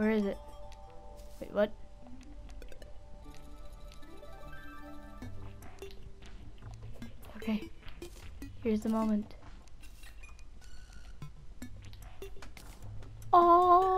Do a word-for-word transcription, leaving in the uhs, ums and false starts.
Where is it? Wait, what? Okay. Here's the moment. Oh!